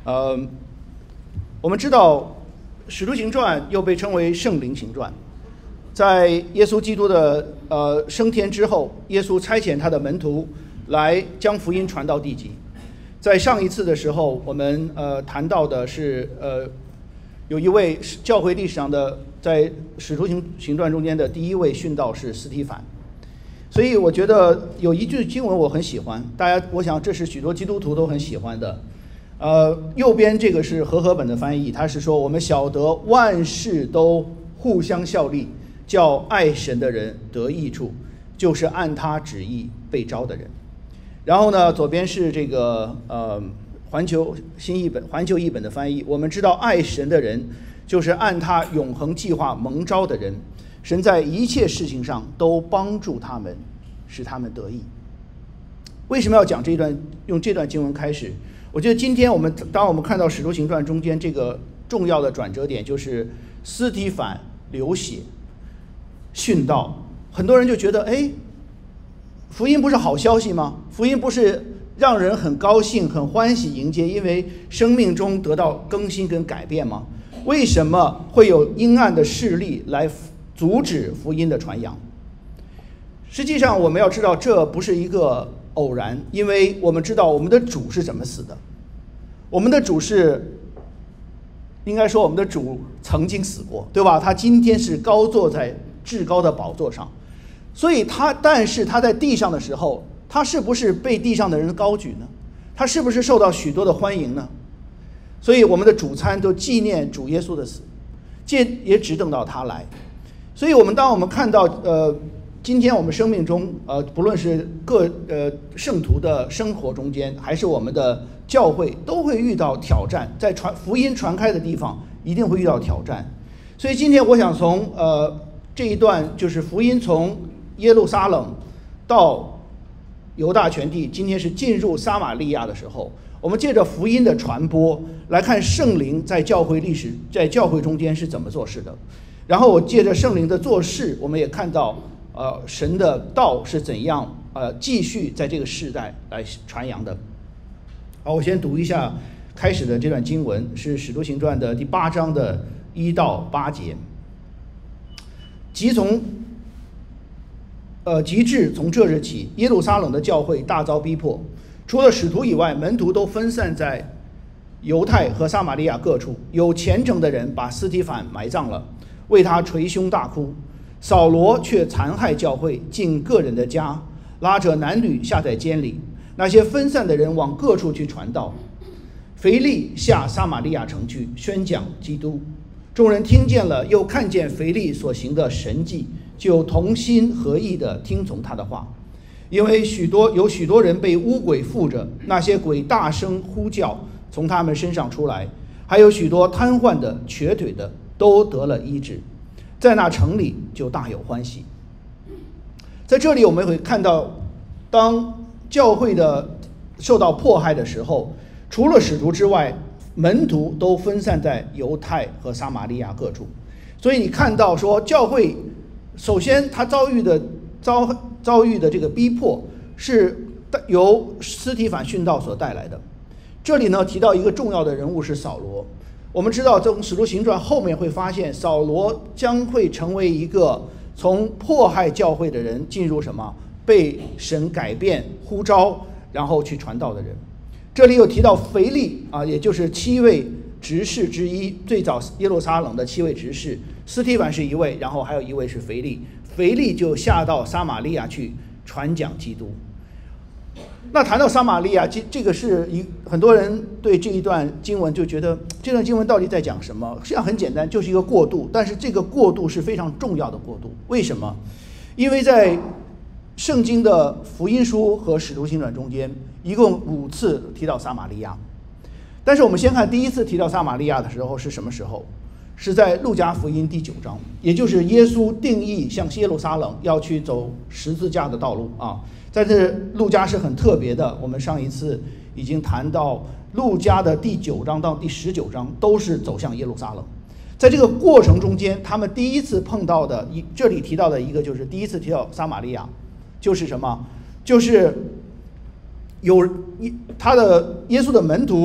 呃，我们知道《使徒行传》又被称为圣灵行传，在耶稣基督的升天之后，耶稣差遣他的门徒来将福音传到地极。在上一次的时候，我们谈到的是有一位教会历史上的在《使徒行传》中间的第一位殉道士司提反。所以我觉得有一句经文我很喜欢，我想这是许多基督徒都很喜欢的。右边这个是和合本的翻译，他是说我们晓得万事都互相效力，叫爱神的人得益处，就是按他旨意被招的人。然后呢，左边是这个环球译本的翻译，我们知道爱神的人就是按他永恒计划蒙召的人，神在一切事情上都帮助他们，使他们得益。为什么要讲用这段经文开始？我觉得今天当我们看到《使徒行传》中间这个重要的转折点，就是司提反流血殉道，很多人就觉得，福音不是好消息吗？福音不是让人很高兴、很欢喜迎接，因为生命中得到更新跟改变吗？为什么会有阴暗的势力来阻止福音的传扬？实际上我们要知道，这不是一个偶然，因为我们知道我们的主是怎么死的。我们的主应该说我们的主曾经死过，对吧？他今天是高坐在至高的宝座上，所以但是他在地上的时候，他是不是被地上的人高举呢？他是不是受到许多的欢迎呢？所以我们的主餐都纪念主耶稣的死，也只等到他来。所以当我们看到今天我们生命中不论是各圣徒的生活中间，还是我们的教会，都会遇到挑战，在福音传开的地方一定会遇到挑战。所以今天我想从这一段，就是福音从耶路撒冷到犹大全地，今天是进入撒玛利亚的时候，我们借着福音的传播来看圣灵在教会历史，在教会中间是怎么做事的。然后我借着圣灵的做事，我们也看到神的道是怎样继续在这个世代来传扬的。好，我先读一下开始的这段经文，是《使徒行传》的第8章的1到8节。及至从这日起，耶路撒冷的教会大遭逼迫，除了使徒以外，门徒都分散在犹太和撒玛利亚各处。有虔诚的人把司提反埋葬了，为他捶胸大哭。扫罗却残害教会，进个人的家，拉着男女下在监里。那些分散的人往各处去传道。腓利下撒玛利亚城去宣讲基督，众人听见了，又看见腓利所行的神迹，就同心合意地听从他的话。因为有许多人被污鬼附着，那些鬼大声呼叫，从他们身上出来，还有许多瘫痪的、瘸腿的都得了医治，在那城里就大有欢喜。在这里我们会看到，当教会受到迫害的时候，除了使徒之外，门徒都分散在犹太和撒玛利亚各处。所以你看到说，教会首先他遭遇的这个逼迫是由司提反殉道所带来的。这里呢提到一个重要的人物是扫罗。我们知道从使徒行传后面会发现，扫罗将会成为一个从迫害教会的人进入被神改变呼召然后去传道的人。这里有提到腓利也就是7位执事之一，最早耶路撒冷的7位执事，司提反是一位，然后还有一位是腓利。腓利就下到撒玛利亚去传讲基督。那谈到撒玛利亚，这个是很多人对这一段经文就觉得这段经文到底在讲什么？实际上很简单，就是一个过渡，但是这个过渡是非常重要的过渡。为什么？因为在圣经的福音书和使徒行传中间，一共5次提到撒玛利亚。但是我们先看第一次提到撒玛利亚的时候是什么时候？是在路加福音第9章，也就是耶稣定义向耶路撒冷要去走十字架的道路啊。在这路加是很特别的，我们上一次已经谈到路加的第9章到第19章都是走向耶路撒冷。在这个过程中间，他们第一次碰到的，这里提到的一个就是第一次提到撒玛利亚，就是什么？就是有耶稣的门徒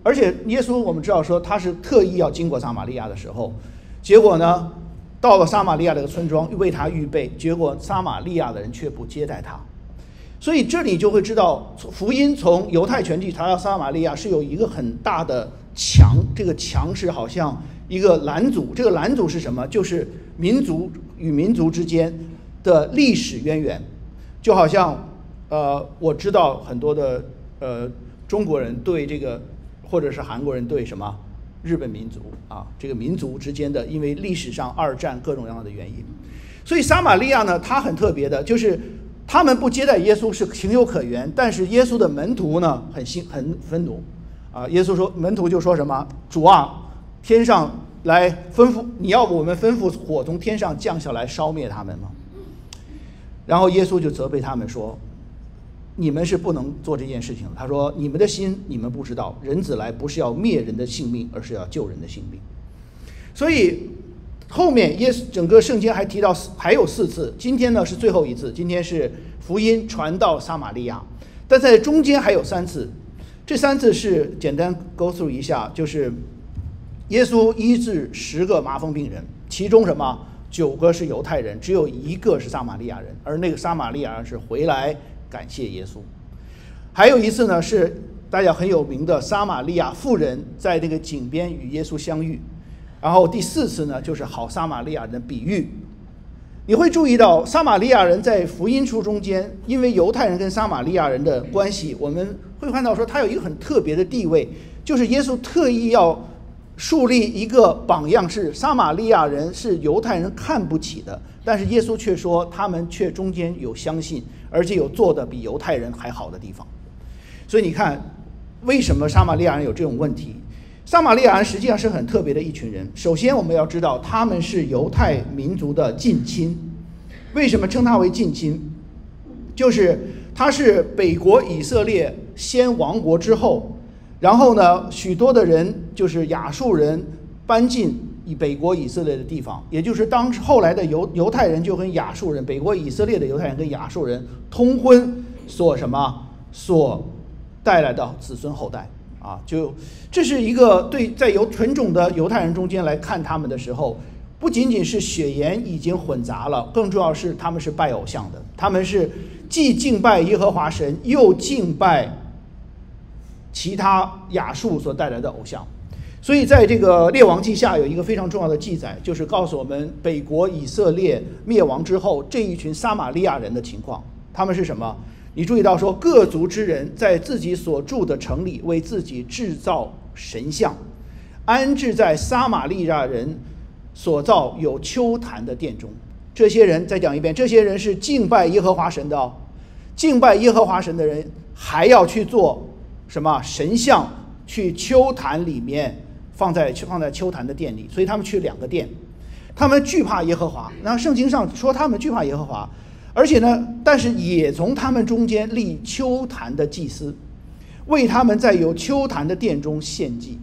而且耶稣我们知道说他是特意要经过撒玛利亚的时候，结果呢，到了撒玛利亚这个村庄为他预备，结果撒玛利亚的人却不接待他。所以这里就会知道，福音从犹太全地传到撒玛利亚是有一个很大的墙，这个墙是好像一个拦阻。这个拦阻是什么？就是民族与民族之间的历史渊源。就好像我知道很多的中国人对这个，或者是韩国人对什么日本民族啊，这个民族之间的，因为历史上二战各种各样的原因，所以撒玛利亚呢，它很特别的，就是他们不接待耶稣是情有可原，但是耶稣的门徒呢很愤怒啊。耶稣说，门徒就说什么：主啊，天上来吩咐，你要我们吩咐火从天上降下来烧灭他们吗？然后耶稣就责备他们说，你们是不能做这件事情的。他说，你们的心你们不知道，人子来不是要灭人的性命，而是要救人的性命。所以后面耶稣整个圣经还提到还有4次，今天呢是最后一次，今天是福音传到撒玛利亚，但在中间还有3次。这3次是简单 go through 一下，就是耶稣医治10个麻风病人，其中什么9个是犹太人，只有1个是撒玛利亚人，而那个撒玛利亚人是回来感谢耶稣。还有一次呢，是大家很有名的撒玛利亚妇人在这个井边与耶稣相遇。然后第4次呢，就是好撒玛利亚人的比喻。你会注意到撒玛利亚人在福音书中间，因为犹太人跟撒玛利亚人的关系，我们会看到说他有一个很特别的地位，就是耶稣特意要树立一个榜样，是撒玛利亚人是犹太人看不起的，但是耶稣却说他们却中间有相信，而且有做的比犹太人还好的地方。所以你看，为什么撒玛利亚人有这种问题？撒玛利亚人实际上是很特别的一群人。首先我们要知道，他们是犹太民族的近亲。为什么称他为近亲？就是他是北国以色列先亡国之后，然后呢，许多的人就是亚述人搬进北国以色列的地方，也就是后来的犹太人就跟亚述人，北国以色列的犹太人跟亚述人通婚所带来的子孙后代啊，就这是一个对在纯种的犹太人中间来看他们的时候，不仅仅是血缘已经混杂了，更重要是他们是拜偶像的，他们是既敬拜耶和华神，又敬拜其他亚述所带来的偶像。所以在这个列王记下有一个非常重要的记载，就是告诉我们北国以色列灭亡之后这一群撒玛利亚人的情况。他们是什么？你注意到说，各族之人在自己所住的城里为自己制造神像，安置在撒玛利亚人所造有丘坛的殿中。这些人，再讲一遍，这些人是敬拜耶和华神的哦。敬拜耶和华神的人还要去做什么神像，去丘坛里面放在丘坛的殿里，所以他们去2个殿。他们惧怕耶和华，那圣经上说他们惧怕耶和华，而且呢，但是也从他们中间立丘坛的祭司，为他们在有丘坛的殿中献祭。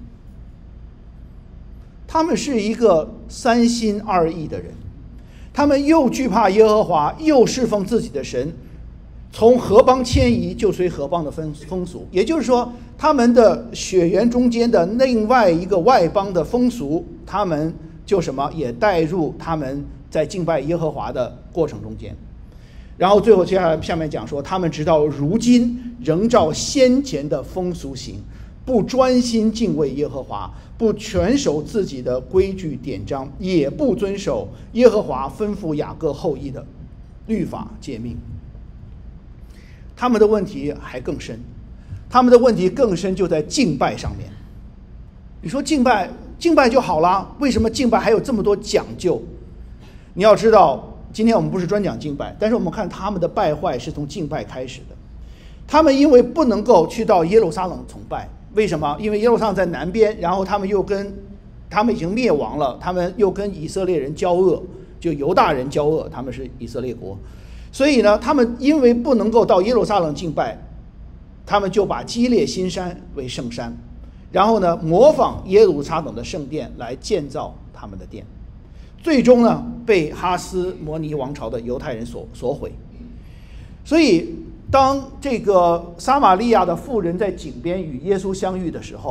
他们是一个3心2意的人，他们又惧怕耶和华，又侍奉自己的神，从何邦迁移就随何邦的风俗，也就是说，他们的血缘中间的另外一个外邦的风俗，他们就也带入他们在敬拜耶和华的过程中间。然后最后下面讲说，他们直到如今仍照先前的风俗行，不专心敬畏耶和华，不全守自己的规矩典章，也不遵守耶和华吩咐雅各后裔的律法诫命。他们的问题还更深，他们的问题更深就在敬拜上面。你说敬拜就好了，为什么敬拜还有这么多讲究？你要知道，今天我们不是专讲敬拜，但是我们看他们的败坏是从敬拜开始的。他们因为不能够去到耶路撒冷崇拜，为什么？因为耶路撒冷在南边，然后他们已经灭亡了，他们又跟以色列人交恶，就犹大人交恶，他们是以色列国，所以呢，他们因为不能够到耶路撒冷敬拜，他们就把基列新山为圣山，然后呢，模仿耶路撒冷的圣殿来建造他们的殿，最终呢，被哈斯摩尼王朝的犹太人所毁。所以当这个撒玛利亚的妇人在井边与耶稣相遇的时候，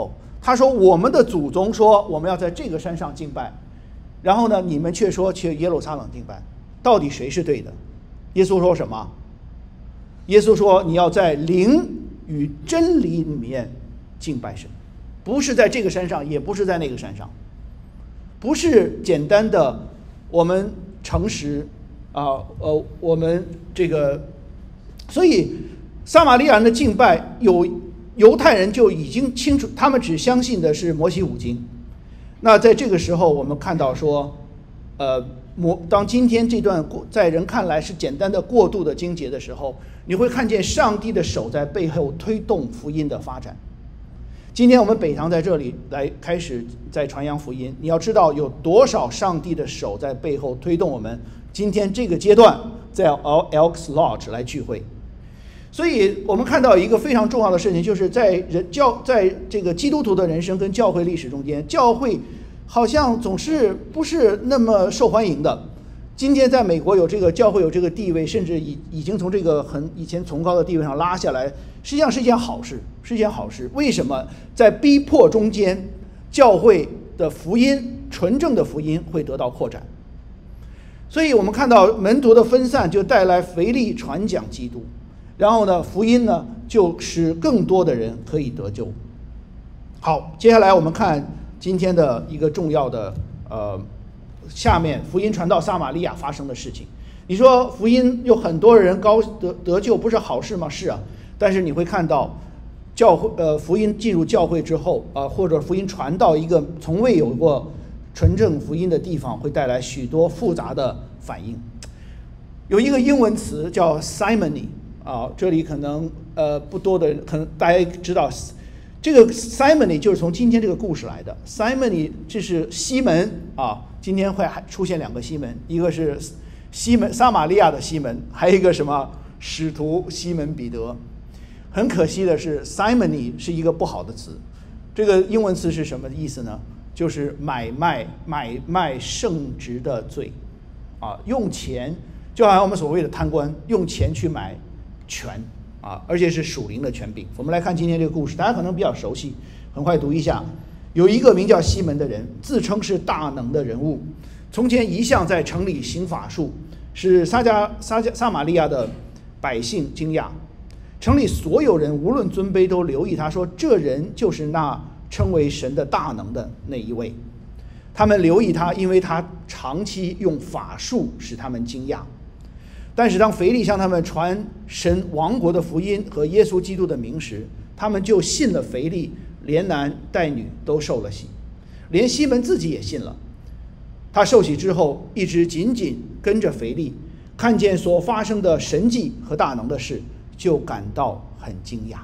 他说我们的祖宗说我们要在这个山上敬拜，然后呢你们却说去耶路撒冷敬拜，到底谁是对的？耶稣说什么？耶稣说你要在灵与真理里面敬拜神，不是在这个山上，也不是在那个山上，不是简单的我们诚实我们这个，所以撒玛利亚人的敬拜犹太人就已经清楚，他们只相信的是摩西五经。那在这个时候我们看到说当今天这段在人看来是简单的过渡的经节的时候，你会看见上帝的手在背后推动福音的发展。今天我们北堂在这里来开始在传扬福音，你要知道有多少上帝的手在背后推动我们今天这个阶段在 Elks Lodge 来聚会。所以我们看到一个非常重要的事情，就是在这个基督徒的人生跟教会历史中间，教会好像总是不是那么受欢迎的。今天在美国有这个教会有这个地位，甚至已经从这个以前崇高的地位上拉下来，实际上是一件好事，是一件好事。为什么？在逼迫中间，教会的福音，纯正的福音会得到扩展。所以我们看到门徒的分散就带来腓力传讲基督，然后呢，福音呢就使更多的人可以得救。好，接下来我们看今天的一个重要的下面福音传到撒玛利亚发生的事情。你说福音有很多人得救，不是好事吗？是啊，但是你会看到福音进入教会之后或者福音传到一个从未有过纯正福音的地方，会带来许多复杂的反应。有一个英文词叫 simony 这里可能不多的可能大家知道，这个 simony 就是从今天这个故事来的。simony 这是西门今天会还出现两个西门，一个是西门撒玛利亚的西门，还有一个什么使徒西门彼得。很可惜的是 simony 是一个不好的词，这个英文词是什么意思呢？就是买卖圣职的罪用钱，就好像我们所谓的贪官用钱去买权而且是属灵的权柄。我们来看今天这个故事，大家可能比较熟悉，很快读一下。有一个名叫西门的人，自称是大能的人物，从前一向在城里行法术，使撒玛利亚的百姓惊讶。城里所有人无论尊卑都留意他，说这人就是那称为神的大能的那一位。他们留意他，因为他长期用法术使他们惊讶。但是当腓力向他们传神王国的福音和耶稣基督的名时，他们就信了腓力，连男带女都受了洗，连西门自己也信了。他受洗之后，一直紧紧跟着腓力，看见所发生的神迹和大能的事，就感到很惊讶。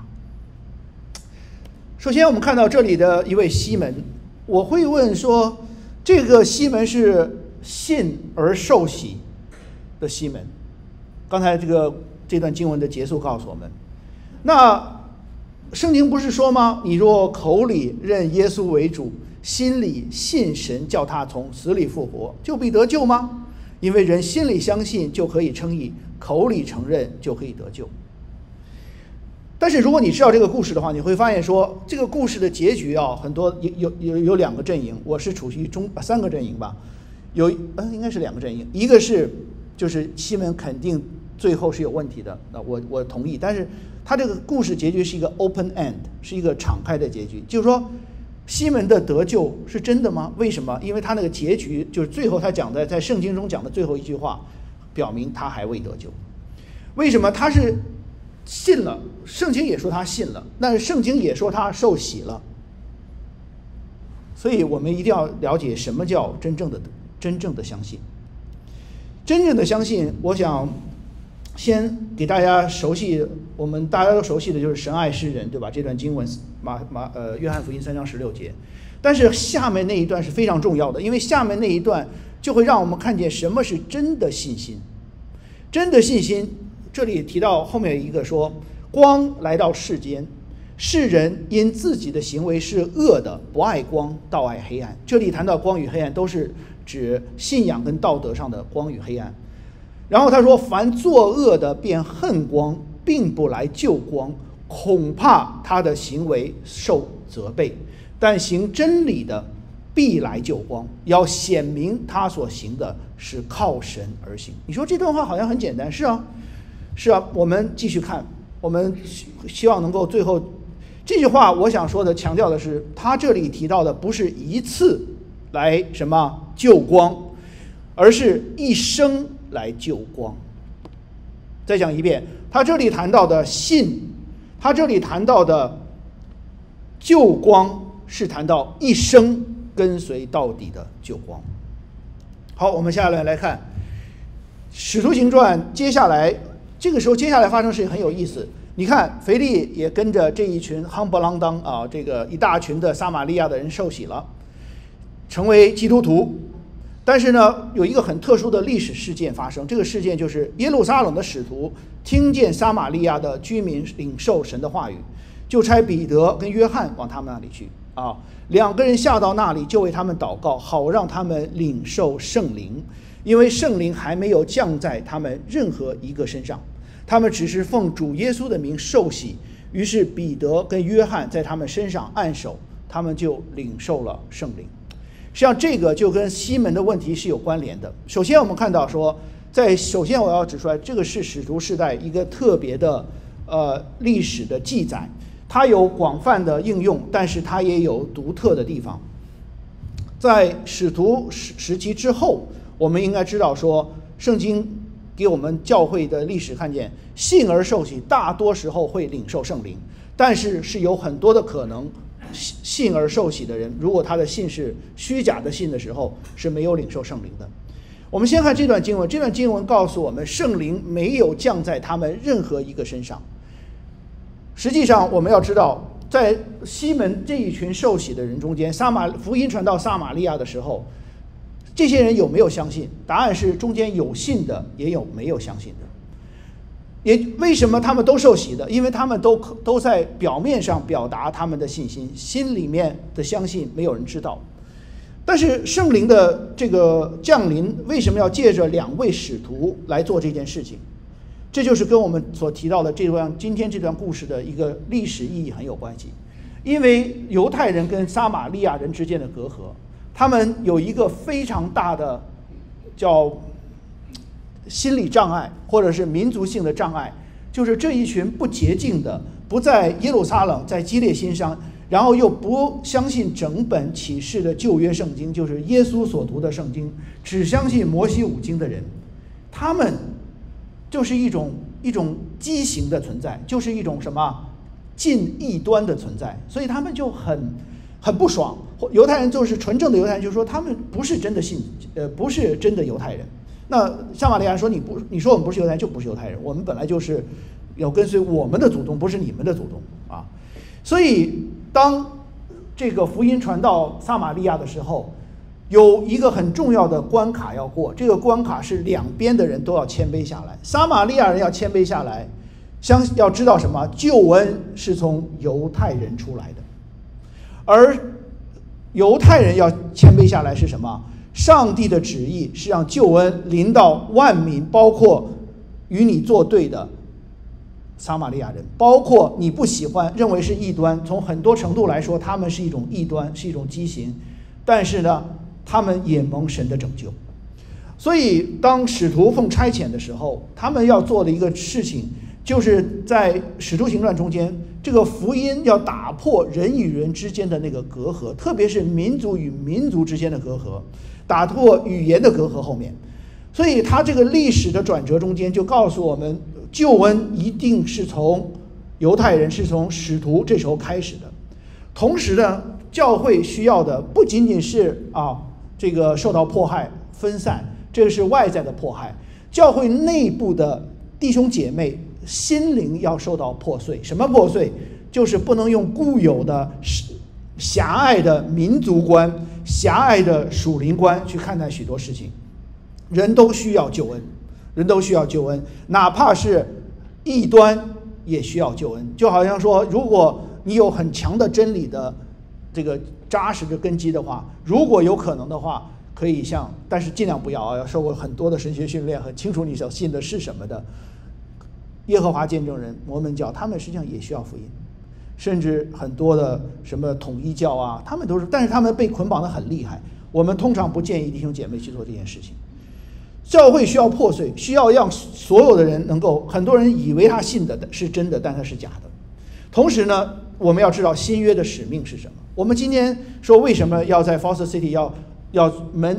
首先我们看到这里的一位西门，我会问说，这个西门是信而受洗的西门。刚才这段经文的结束告诉我们，那圣经不是说吗？你若口里认耶稣为主，心里信神叫他从死里复活，就必得救吗？因为人心里相信就可以称义，口里承认就可以得救。但是如果你知道这个故事的话，你会发现说，这个故事的结局很多有两个阵营，我是处于三个阵营吧，应该是两个阵营，一个是就是西门肯定最后是有问题的，我同意，但是他这个故事结局是一个 open end， 是一个敞开的结局，就是说西门的得救是真的吗？为什么？因为他那个结局就是最后他讲的，在圣经中讲的最后一句话表明他还未得救。为什么？他是信了，圣经也说他信了，但是圣经也说他受洗了。所以我们一定要了解什么叫真正的相信。真正的相信，我想先给大家熟悉，我们大家都熟悉的就是神爱世人，对吧？这段经文约翰福音3章16节。但是下面那一段是非常重要的，因为下面那一段就会让我们看见什么是真的信心。真的信心，这里提到后面有一个说，光来到世间，世人因自己的行为是恶的，不爱光，倒爱黑暗。这里谈到光与黑暗，都是指信仰跟道德上的光与黑暗。然后他说，凡作恶的便恨光，并不来救光，恐怕他的行为受责备。 但行真理的必来救光，要显明他所行的是靠神而行。你说这段话好像很简单，是啊，是啊。我们继续看，我们希望能够最后这句话，我想说的强调的是，他这里提到的不是一次来什么救光，而是一生来救光。再讲一遍，他这里谈到的信，他这里谈到的救光，是谈到一生跟随到底的救光。好，我们下来看《使徒行传》，接下来发生事情很有意思。你看，腓力也跟着这一群夯不啷当啊，这个一大群的撒玛利亚的人受洗了，成为基督徒。但是呢，有一个很特殊的历史事件发生，这个事件就是耶路撒冷的使徒听见撒玛利亚的居民领受神的话语，就差彼得跟约翰往他们那里去啊。两个人下到那里，就为他们祷告，好让他们领受圣灵，因为圣灵还没有降在他们任何一个身上，他们只是奉主耶稣的名受洗。于是彼得跟约翰在他们身上按手，他们就领受了圣灵。实际上这个就跟西门的问题是有关联的。首先我们看到说，首先我要指出来，这个是使徒时代一个特别的历史的记载，它有广泛的应用，但是它也有独特的地方。在使徒时期之后，我们应该知道说，圣经给我们教会的历史看见，信而受洗大多时候会领受圣灵，但是有很多的可能，信而受洗的人，如果他的信是虚假的信的时候，是没有领受圣灵的。我们先看这段经文，这段经文告诉我们，圣灵没有降在他们任何一个身上。实际上我们要知道，在西门这一群受洗的人中间，福音传到撒玛利亚的时候，这些人有没有相信？答案是中间有信的，也有没有相信的。为什么他们都受洗的？因为他们都在表面上表达他们的信心，心里面的相信没有人知道。但是圣灵的这个降临，为什么要借着两位使徒来做这件事情？这就是跟我们所提到的今天这段故事的一个历史意义很有关系。因为犹太人跟撒玛利亚人之间的隔阂，他们有一个非常大的叫心理障碍，或者是民族性的障碍，就是这一群不洁净的，不在耶路撒冷，在基列心上，然后又不相信整本启示的旧约圣经，就是耶稣所读的圣经，只相信摩西五经的人，他们就是一种畸形的存在，就是一种什么近异端的存在，所以他们就很不爽。犹太人就是纯正的犹太人，就说他们不是真的不是真的犹太人。那撒玛利亚人说你说我们不是犹太人就不是犹太人，我们本来就是要跟随我们的祖宗，不是你们的祖宗啊。所以当这个福音传到撒玛利亚的时候，有一个很重要的关卡要过，这个关卡是两边的人都要谦卑下来。撒玛利亚人要谦卑下来，要知道什么？救恩是从犹太人出来的，而犹太人要谦卑下来是什么？上帝的旨意是让救恩临到万民，包括与你作对的撒玛利亚人，包括你不喜欢认为是异端，从很多程度来说他们是一种异端，是一种畸形，但是呢他们也蒙神的拯救。所以当使徒奉差遣的时候，他们要做的一个事情，就是在使徒行传中间，这个福音要打破人与人之间的那个隔阂，特别是民族与民族之间的隔阂，打破语言的隔阂后面。所以他这个历史的转折中间就告诉我们，救恩一定是从犹太人，是从使徒这时候开始的。同时呢，教会需要的不仅仅是这个受到迫害分散，这个是外在的迫害，教会内部的弟兄姐妹心灵要受到破碎。什么破碎？就是不能用固有的狭隘的民族观、狭隘的属灵观去看待许多事情。人都需要救恩，人都需要救恩，哪怕是异端也需要救恩。就好像说，如果你有很强的真理的这个扎实的根基的话，如果有可能的话，可以但是尽量不要受过很多的神学训练，很清楚你所信的是什么的耶和华见证人、摩门教，他们实际上也需要福音。 甚至很多的什么统一教啊，他们都是，但是他们被捆绑得很厉害。我们通常不建议弟兄姐妹去做这件事情。教会需要破碎，需要让所有的人能够，很多人以为他信的是真的，但他是假的。同时呢，我们要知道新约的使命是什么。我们今天说为什么要在 Foster City 要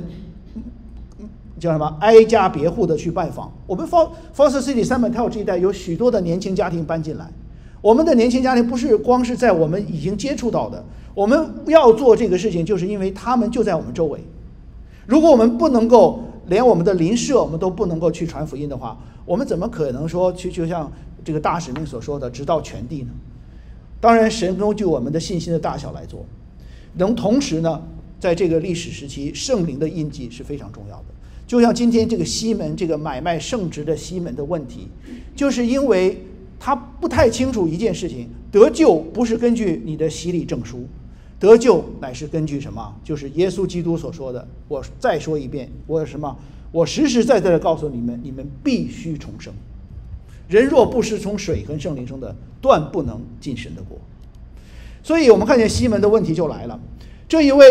叫什么挨家别户的去拜访？我们 Foster City 三本跳这一带有许多的年轻家庭搬进来。我们的年轻家庭不是光是在我们已经接触到的，我们要做这个事情，就是因为他们就在我们周围。如果我们不能够连我们的邻舍我们都不能够去传福音的话，我们怎么可能说就像这个大使命所说的直到全地呢？当然神根据我们的信心的大小来做。同时呢，在这个历史时期，圣灵的印记是非常重要的。就像今天这个西门，这个买卖圣职的西门的问题，就是因为他不太清楚一件事情，得救不是根据你的洗礼证书，得救乃是根据什么？就是耶稣基督所说的。我再说一遍，我实实在在的告诉你们，你们必须重生。人若不是从水和圣灵生的，断不能进神的国。所以我们看见西门的问题就来了。这一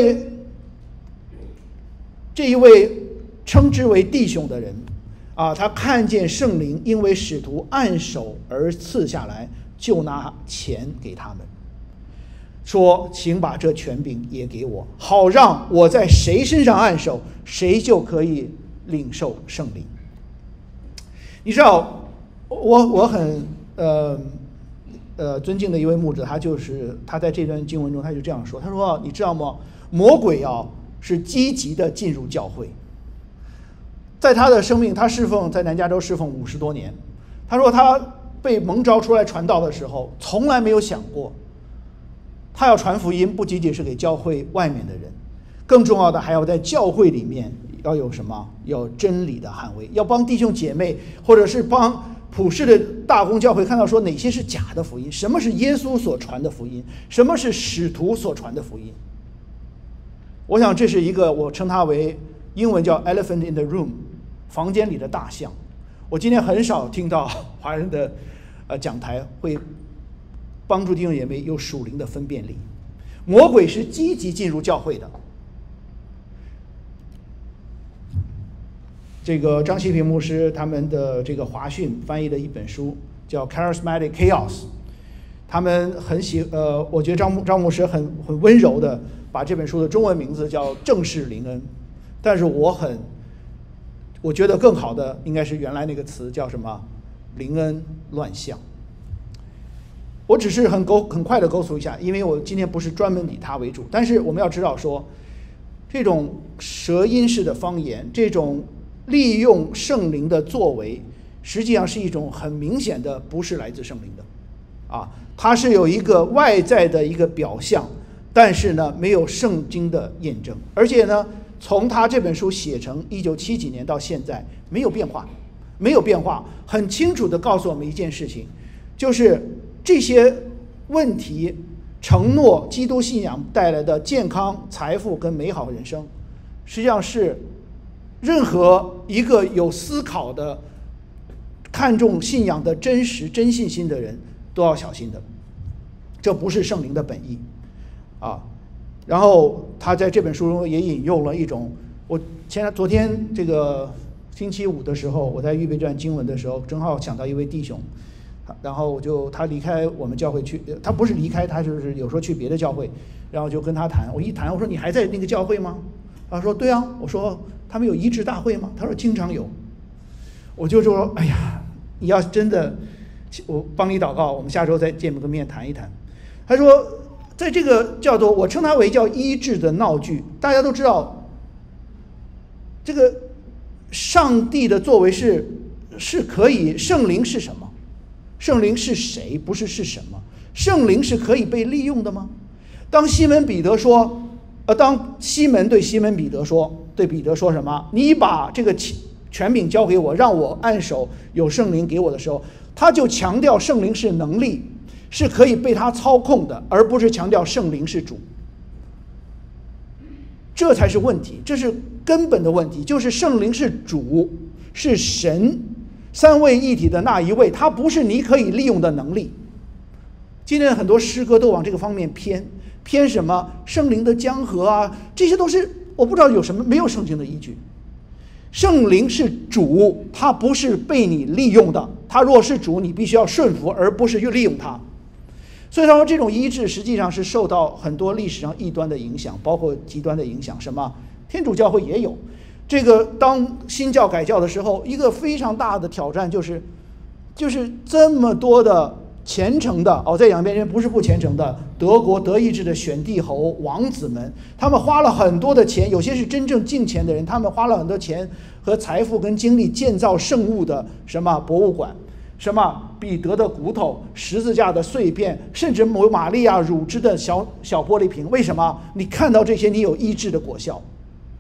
位称之为弟兄的人啊，他看见圣灵因为使徒按手而赐下来，就拿钱给他们，说请把这权柄也给我，好让我在谁身上按手，谁就可以领受圣灵。你知道我很尊敬的一位牧者，他在这段经文中他就这样说，他说你知道吗，魔鬼是积极的进入教会。在他的生命，他在南加州侍奉50多年，他说他被蒙召出来传道的时候，从来没有想过他要传福音不仅仅是给教会外面的人，更重要的还要在教会里面要有什么？要真理的捍卫，要帮弟兄姐妹或者是帮普世的大公教会看到说哪些是假的福音，什么是耶稣所传的福音，什么是使徒所传的福音。我想这是一个我称它为英文叫 elephant in the room， 房间里的大象。我今天很少听到华人的讲台会帮助弟兄姐妹有属灵的分辨力。魔鬼是积极进入教会的。这个张希平牧师他们的这个华讯翻译的一本书叫 Charismatic Chaos， 他们我觉得张牧师很温柔的把这本书的中文名字叫正式灵恩，但是我觉得更好的应该是原来那个词叫什么灵恩乱象。我只是很快的go through一下，因为我今天不是专门以它为主，但是我们要知道说，这种舌音式的方言，这种利用圣灵的作为，实际上是一种很明显的不是来自圣灵的它是有一个外在的一个表象，但是呢没有圣经的验证，而且呢从他这本书写成1970几年到现在没有变化，很清楚的告诉我们一件事情，就是这些问题承诺基督信仰带来的健康、财富跟美好人生，实际上是任何一个有思考的、看重信仰的真实真信心的人都要小心的，这不是圣灵的本意然后他在这本书中也引用了一种，昨天这个星期五的时候，我在预备这段经文的时候，正好想到一位弟兄，然后他离开我们教会去，他不是离开，他就是有时候去别的教会，然后就跟他谈，我一谈我说你还在那个教会吗？他说对啊，我说他们有医治大会吗？他说经常有。我就说哎呀，你要真的，我帮你祷告，我们下周再见个面谈一谈。他说在这个叫做我称它为叫医治的闹剧，大家都知道这个上帝的作为是可以，圣灵是什么？圣灵是谁？不是什么？圣灵是可以被利用的吗？当西门对西门彼得说，对彼得说什么？你把这个权柄交给我，让我按手有圣灵给我的时候，他就强调圣灵是能力，是可以被他操控的，而不是强调圣灵是主。这才是问题，这是根本的问题，就是圣灵是主，是神三位一体的那一位，他不是你可以利用的能力。 今天很多诗歌都往这个方面偏什么圣灵的江河啊，这些都是我不知道有什么，没有圣经的依据。圣灵是主，他不是被你利用的，他若是主，你必须要顺服，而不是去利用他。所以他说这种医治实际上是受到很多历史上异端的影响，包括极端的影响。什么？天主教会也有。这个当新教改教的时候，一个非常大的挑战就是这么多的虔诚的再讲一遍，不是不虔诚的德国德意志的选帝侯王子们，他们花了很多的钱，有些是真正敬虔的人，他们花了很多钱和财富跟精力建造圣物的什么博物馆，什么彼得的骨头、十字架的碎片，甚至玛利亚乳汁的小玻璃瓶。为什么？你看到这些，你有医治的果效。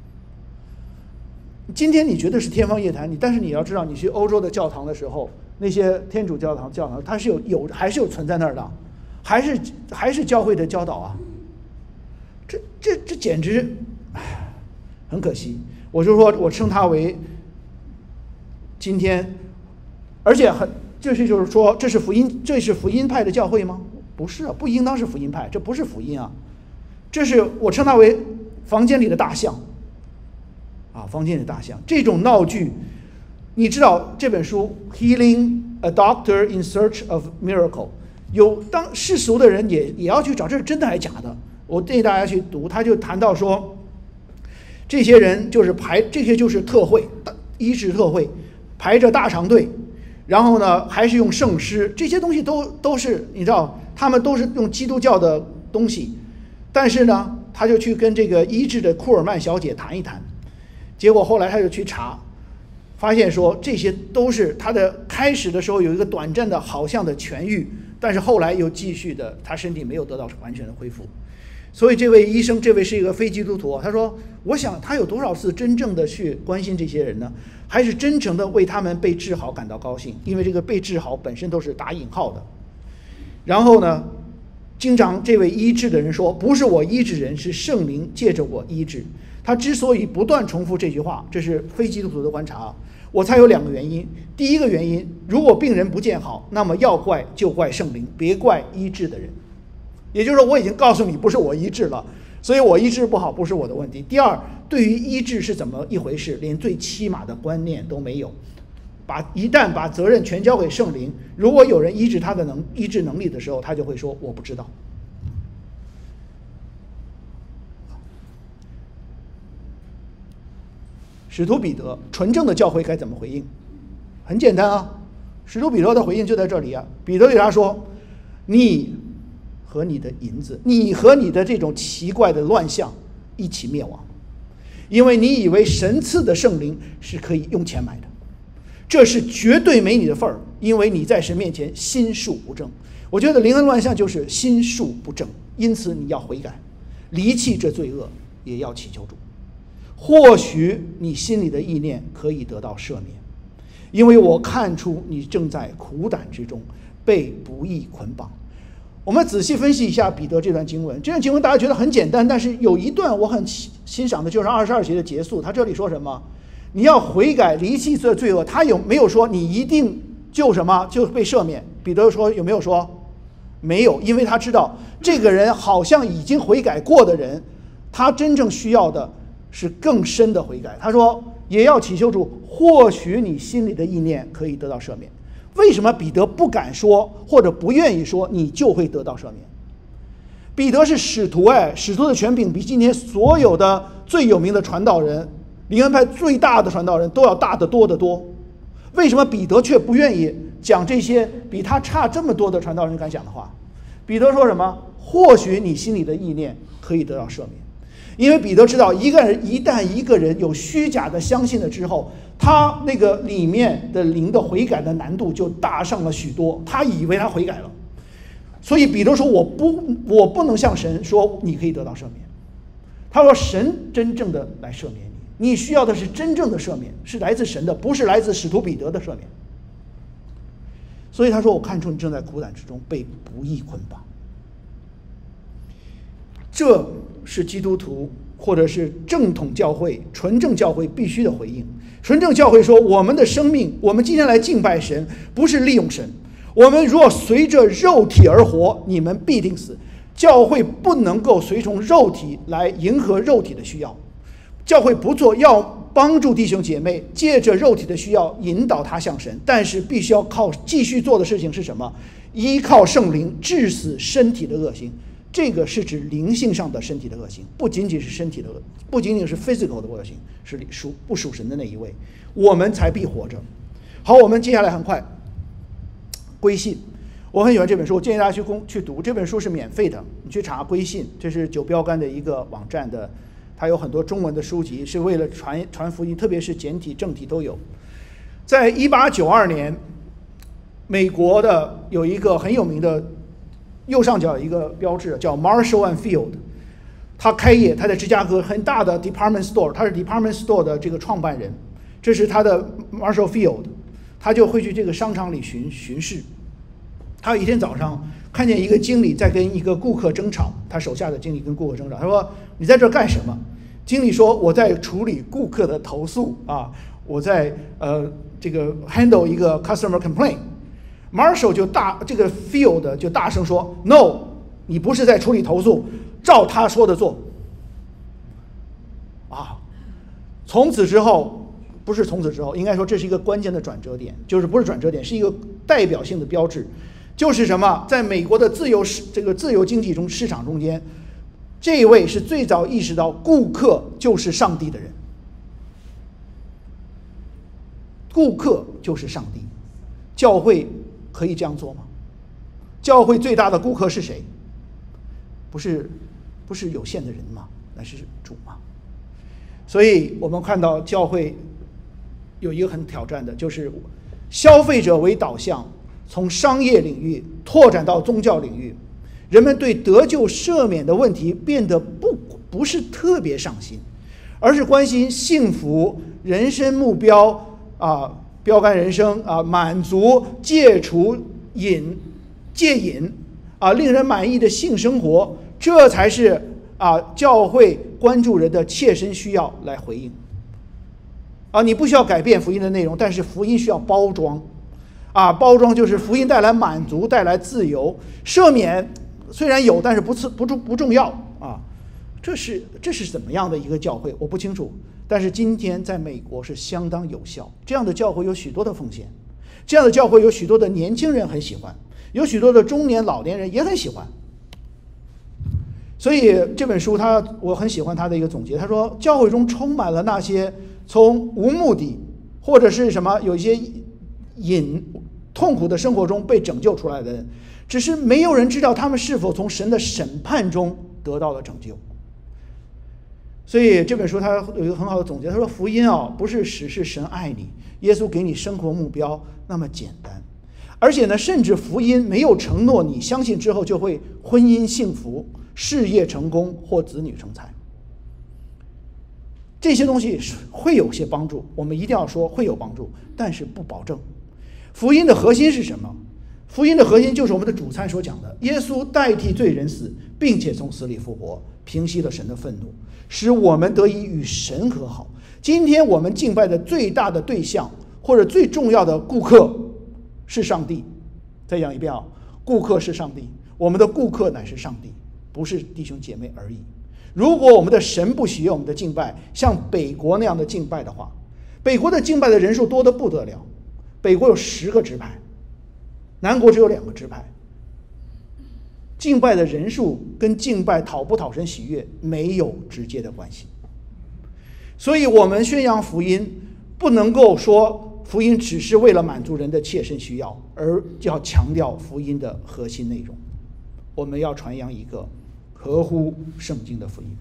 今天你觉得是天方夜谭，但是你要知道，你去欧洲的教堂的时候，那些天主教堂它是还是有存在那儿的，还是教会的教导啊。这简直很可惜。我就说我称它为今天，而且就是说这是福音派的教会吗？不是啊，不应当是福音派，这不是福音啊，这是我称它为房间里的大象。房间里的大象，这种闹剧，你知道这本书《Healing: A Doctor in Search of Miracle》，当世俗的人也要去找这是真的还是假的。我建议大家去读，他就谈到说，这些人这些就是特会，医治特会，排着大长队，然后呢还是用圣诗，这些东西都是你知道，他们都是用基督教的东西，但是呢，他就去跟这个医治的库尔曼小姐谈一谈。结果后来他就去查，发现说这些都是他的开始的时候有一个短暂的好像的痊愈，但是后来又继续的他身体没有得到完全的恢复。所以这位医生，这位是一个非基督徒，他说我想他有多少次真正的去关心这些人呢？还是真诚的为他们被治好感到高兴，因为这个被治好本身都是打引号的。然后呢，经常这位医治的人说，不是我医治人，是圣灵借着我医治。他之所以不断重复这句话，这是非基督徒的观察，我猜有两个原因。第一个原因，如果病人不见好，那么要怪就怪圣灵，别怪医治的人。也就是说，我已经告诉你不是我医治了，所以我医治不好不是我的问题。第二，对于医治是怎么一回事，连最起码的观念都没有。一旦把责任全交给圣灵，如果有人医治他的医治能力的时候，他就会说我不知道。使徒彼得，纯正的教会该怎么回应？很简单啊，使徒彼得的回应就在这里啊。彼得对他说：“你和你的银子，你和你的这种奇怪的乱象一起灭亡，因为你以为神赐的圣灵是可以用钱买的，这是绝对没你的份儿，因为你在神面前心术不正。”我觉得灵恩乱象就是心术不正，因此你要悔改，离弃这罪恶，也要祈求主。或许你心里的意念可以得到赦免，因为我看出你正在苦胆之中，被不义捆绑。我们仔细分析一下彼得这段经文，这段经文大家觉得很简单，但是有一段我很欣赏的，就是22节的结束。他这里说什么？你要悔改，离弃这罪恶。他有没有说你一定就被赦免？彼得说有没有说？没有，因为他知道这个人好像已经悔改过的人，他真正需要的是更深的悔改。他说也要祈求主，或许你心里的意念可以得到赦免。为什么彼得不敢说或者不愿意说你就会得到赦免？彼得是使徒，使徒的权柄比今天所有的最有名的传道人，灵恩派最大的传道人都要大得多得多。为什么彼得却不愿意讲这些比他差这么多的传道人敢讲的话？彼得说什么？或许你心里的意念可以得到赦免。因为彼得知道，一旦一个人有虚假的相信了之后，他那个里面的灵的悔改的难度就大上了许多。他以为他悔改了，所以彼得说我不能向神说你可以得到赦免。他说神真正的来赦免你，你需要的是真正的赦免，是来自神的，不是来自使徒彼得的赦免。所以他说我看出你正在苦胆之中，被不义捆绑。这是基督徒或者是正统教会、纯正教会必须的回应。纯正教会说，我们的生命，我们今天来敬拜神，不是利用神， 我们若随着肉体而活，你们必定死。教会不能够随从肉体来迎合肉体的需要，教会不做，要帮助弟兄姐妹借着肉体的需要引导他向神，但是必须要继续做的事情是什么？依靠圣灵治死身体的恶行。这个是指灵性上的身体的恶行，不仅仅是身体的，不仅仅是 physical 的恶行，是不属神的那一位，我们才必活着。好，我们接下来很快归信。我很喜欢这本书，我建议大家去读。这本书是免费的，你去查归信，这是九标杆的一个网站的，它有很多中文的书籍，是为了传福音，特别是简体正体都有。在1892年，美国的有一个很有名的右上角有一个标志叫 Marshall and Field， 他开业，他在芝加哥很大的 department store， 他是 department store 的这个创办人，这是他的 Marshall Field， 他就会去这个商场里巡视。他有一天早上看见一个经理在跟一个顾客争吵，他手下的经理跟顾客争吵，他说：“你在这干什么？”经理说：“我在处理顾客的投诉啊，我在这个 handle 一个 customer complaint。”Marshall 这个 Field 就大声说 ：“No， 你不是在处理投诉，照他说的做。”啊，从此之后，不是从此之后，应该说这是一个关键的转折点，就是不是转折点，是一个代表性的标志。就是什么？在美国的自由经济市场中间，这一位是最早意识到顾客就是上帝的人。顾客就是上帝，教会可以这样做吗？教会最大的顾客是谁？不是有限的人吗？那是主吗？所以我们看到教会有一个很挑战的，就是消费者为导向，从商业领域拓展到宗教领域，人们对得救赦免的问题变得不是特别上心，而是关心幸福、人生目标啊、标杆人生啊、满足、戒瘾啊、令人满意的性生活，这才是教会关注人的切身需要来回应。你不需要改变福音的内容，但是福音需要包装。包装就是福音带来满足，带来自由，赦免虽然有，但是不重要啊。这是怎么样的一个教会？我不清楚。但是今天在美国是相当有效。这样的教会有许多的奉献，这样的教会有许多的年轻人很喜欢，有许多的中年老年人也很喜欢。所以这本书我很喜欢他的一个总结，他说教会中充满了那些从无目的或者是什么有一些痛苦的生活中被拯救出来的人，只是没有人知道他们是否从神的审判中得到了拯救。所以这本书他有一个很好的总结，他说福音不是只是神爱你，耶稣给你生活目标那么简单，而且呢，甚至福音没有承诺你相信之后就会婚姻幸福、事业成功或子女成才。这些东西会有些帮助，我们一定要说会有帮助，但是不保证。福音的核心是什么？福音的核心就是我们的主餐所讲的，耶稣代替罪人死，并且从死里复活，平息了神的愤怒，使我们得以与神和好。今天我们敬拜的最大的对象或者最重要的顾客是上帝。再讲一遍顾客是上帝，我们的顾客乃是上帝，不是弟兄姐妹而已。如果我们的神不喜悦我们的敬拜，像北国那样的敬拜的话，北国的敬拜的人数多得不得了，北国有10个支派，南国只有2个支派，敬拜的人数跟敬拜讨不讨神喜悦没有直接的关系。所以我们宣扬福音不能够说福音只是为了满足人的切身需要，而要强调福音的核心内容。我们要传扬一个合乎圣经的福音。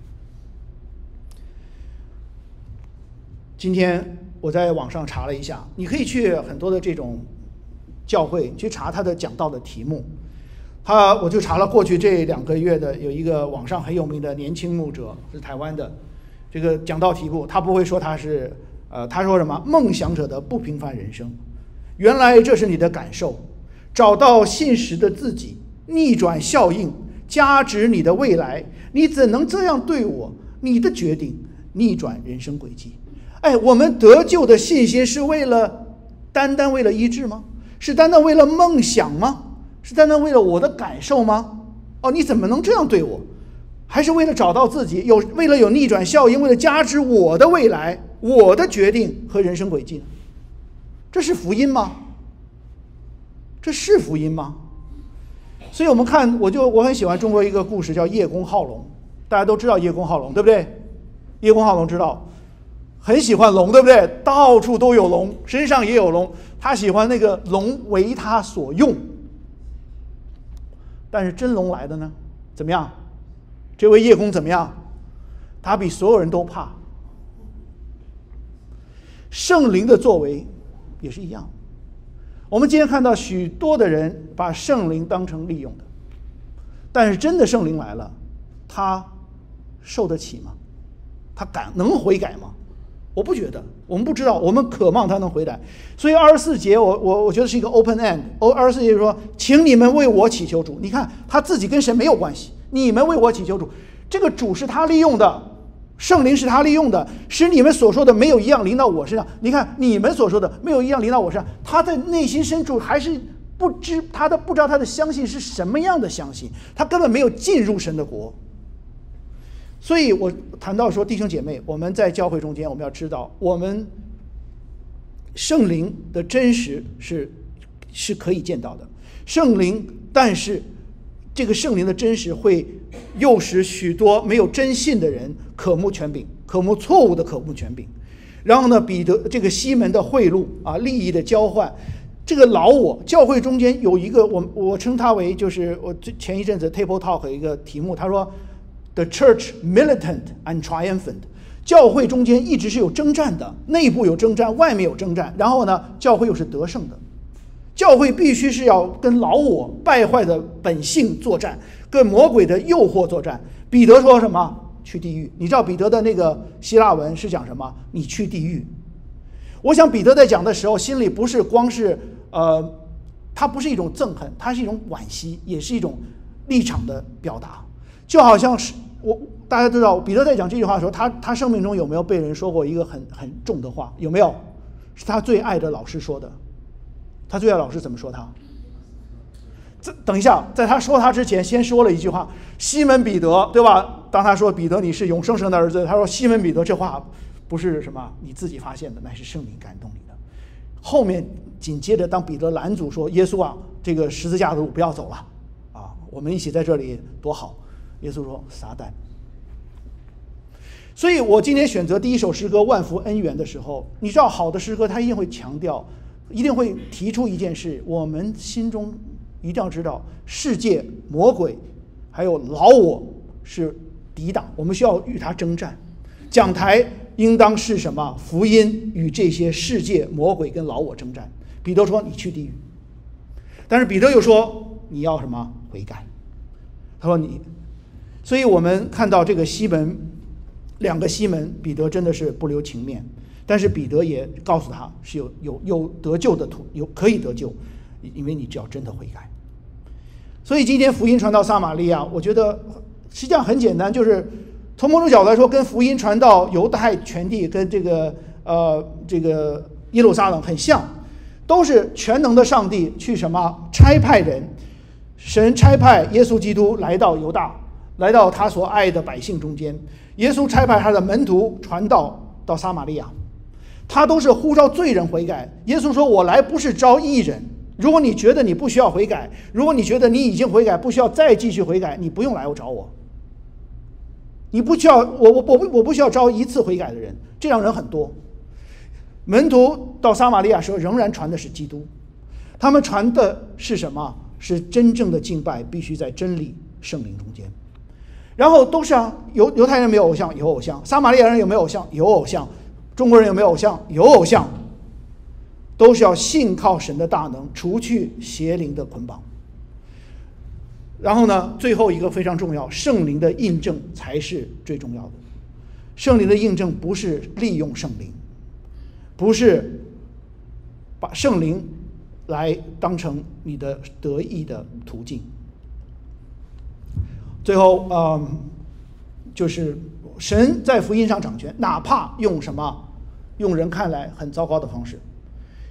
今天我在网上查了一下，你可以去很多的这种教会去查他的讲道的题目。我就查了过去这2个月的，有一个网上很有名的年轻牧者，是台湾的，这个讲道题目他不会说他是他说什么梦想者的不平凡人生。原来这是你的感受，找到信实的自己，逆转效应，加值你的未来，你怎能这样对我？你的决定逆转人生轨迹。我们得救的信心是单单为了医治吗？ 是单单为了梦想吗？是单单为了我的感受吗？哦，你怎么能这样对我？还是为了找到自己，为了有逆转效应，为了加之我的未来、我的决定和人生轨迹呢？这是福音吗？这是福音吗？所以我们看，我很喜欢中国一个故事，叫叶公好龙。大家都知道叶公好龙，对不对？叶公好龙知道，很喜欢龙，对不对？到处都有龙，身上也有龙，他喜欢那个龙为他所用。但是真龙来的呢，怎么样？这位叶公怎么样？他比所有人都怕。圣灵的作为也是一样。我们今天看到许多的人把圣灵当成利用的，但是真的圣灵来了，他受得起吗？他能悔改吗？我不觉得，我们不知道，我们渴望他能悔改。所以24节我觉得是一个 open end。24节就是说，请你们为我祈求主。你看他自己跟神没有关系，你们为我祈求主。这个主是他利用的，圣灵是他利用的，使你们所说的没有一样临到我身上。你看你们所说的没有一样临到我身上，他在内心深处还是不知道他的相信是什么样的相信，他根本没有进入神的国。所以我谈到说，弟兄姐妹，我们在教会中间，我们要知道，我们圣灵的真实是可以见到的。圣灵，但是这个圣灵的真实会诱使许多没有真信的人渴慕权柄，渴慕错误的渴慕权柄。然后呢，这个西门的贿赂啊，利益的交换，这个老我教会中间有一个我称它为，就是我前一阵子 Table Talk 一个题目，他说 The Church Militant and Triumphant。教会中间一直是有征战的，内部有征战，外面有征战，然后呢，教会又是得胜的。教会必须是要跟老我败坏的本性作战，跟魔鬼的诱惑作战。彼得说什么？去地狱。你知道彼得的那个希腊文是讲什么？你去地狱。我想彼得在讲的时候，心里不是光是他不是一种憎恨，他是一种惋惜，也是一种立场的表达。就好像是大家知道彼得在讲这句话的时候，他生命中有没有被人说过一个很重的话？有没有？是他最爱的老师说的。他最爱老师怎么说他？等一下，在他说他之前，先说了一句话：西门彼得，对吧？当他说彼得你是永生神的儿子，他说西门彼得这话不是什么你自己发现的，乃是圣灵感动你的。后面紧接着，当彼得拦阻说耶稣啊，这个十字架的路不要走了啊，我们一起在这里多好。耶稣说撒旦。所以我今天选择第一首诗歌《万福恩缘》的时候，你知道好的诗歌他一定会强调，一定会提出一件事，我们心中一定要知道，世界、魔鬼还有老我是抵挡，我们需要与他征战。讲台应当是什么？福音与这些世界、魔鬼跟老我征战。彼得说你去地狱，但是彼得又说你要什么？悔改。他说你，所以我们看到这个西门，两个西门，彼得真的是不留情面。但是彼得也告诉他是有得救的可以得救，因为你只要真的悔改。所以今天福音传到撒玛利亚，我觉得实际上很简单，就是从某种角度来说，跟福音传到犹太全地，跟这个耶路撒冷很像，都是全能的上帝去什么差派人，神差派耶稣基督来到犹大，来到他所爱的百姓中间，耶稣差派他的门徒传到撒玛利亚。他都是呼召罪人悔改。耶稣说我来不是招义人，如果你觉得你不需要悔改，如果你觉得你已经悔改，不需要再继续悔改，你不用来找我。你不需要我不需要招一次悔改的人，这样人很多。门徒到撒玛利亚时候仍然传的是基督，他们传的是什么？是真正的敬拜必须在真理圣灵中间。然后都是犹太人没有偶像，有偶像；撒玛利亚人有没有偶像？有偶像。中国人有没有偶像？有偶像。都是要信靠神的大能，除去邪灵的捆绑。然后呢，最后一个非常重要，圣灵的印证才是最重要的。圣灵的印证不是利用圣灵，不是把圣灵来当成你的得益的途径。最后就是神在福音上掌权，哪怕用什么？用人看来很糟糕的方式。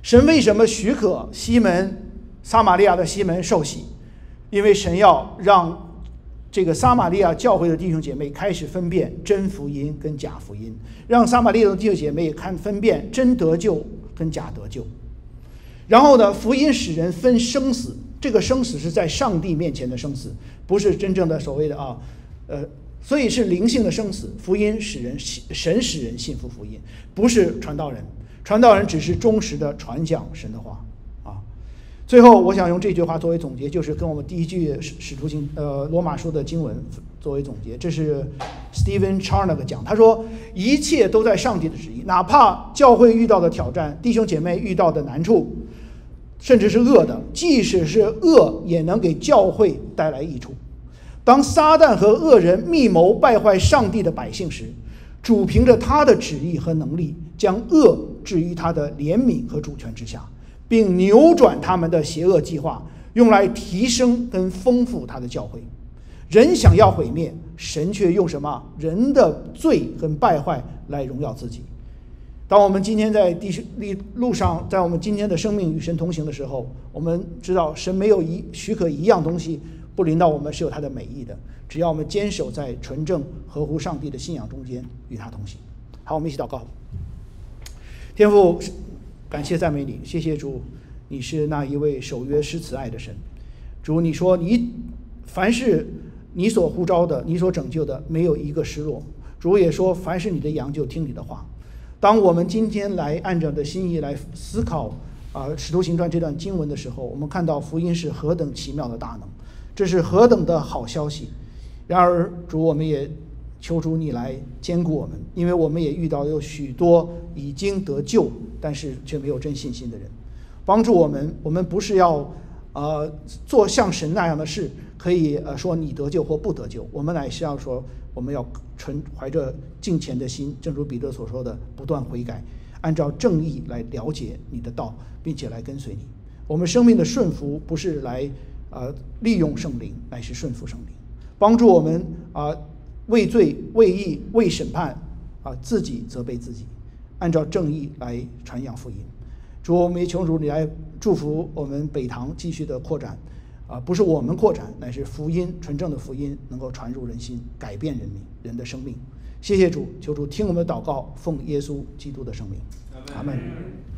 神为什么许可撒玛利亚的西门受洗？因为神要让这个撒玛利亚教会的弟兄姐妹开始分辨真福音跟假福音，让撒玛利亚的弟兄姐妹分辨真得救跟假得救。然后呢，福音使人分生死，这个生死是在上帝面前的生死，不是真正的所谓的所以是灵性的生死。福音神使人信服福音，不是传道人，传道人只是忠实的传讲神的话啊。最后我想用这句话作为总结，就是跟我们第一句使徒行罗马书的经文作为总结。这是 Stephen Charnock 讲，他说一切都在上帝的旨意，哪怕教会遇到的挑战，弟兄姐妹遇到的难处，甚至是恶的，即使是恶也能给教会带来益处。当撒旦和恶人密谋败坏上帝的百姓时，主凭着他的旨意和能力，将恶置于他的怜悯和主权之下，并扭转他们的邪恶计划，用来提升跟丰富他的教会。人想要毁灭，神却用什么？人的罪跟败坏来荣耀自己。当我们今天在路上，在我们今天的生命与神同行的时候，我们知道神没有许可一样东西不临到我们是有他的美意的，只要我们坚守在纯正合乎上帝的信仰中间，与他同行。好，我们一起祷告。天父，感谢赞美你，谢谢主，你是那一位守约施慈爱的神。主，你说凡是你所呼召的，你所拯救的，没有一个失落。主也说，凡是你的羊就听你的话。当我们今天来按照的心意来思考使徒行传这段经文的时候，我们看到福音是何等奇妙的大能，这是何等的好消息。然而主，我们也求主你来坚固我们，因为我们也遇到有许多已经得救但是却没有真信心的人。帮助我们，我们不是要做像神那样的事，可以说你得救或不得救，我们乃是要说我们要怀着敬虔的心，正如彼得所说的，不断悔改，按照正义来了解你的道，并且来跟随你。我们生命的顺服不是来利用圣灵，乃是顺服圣灵。帮助我们为罪为义为审判自己责备自己，按照正义来传扬福音。主，我们也求主你来祝福我们北堂继续的扩展不是我们扩展，乃是福音纯正的福音能够传入人心，改变人的生命。谢谢主，求主听我们的祷告，奉耶稣基督的圣名，阿们。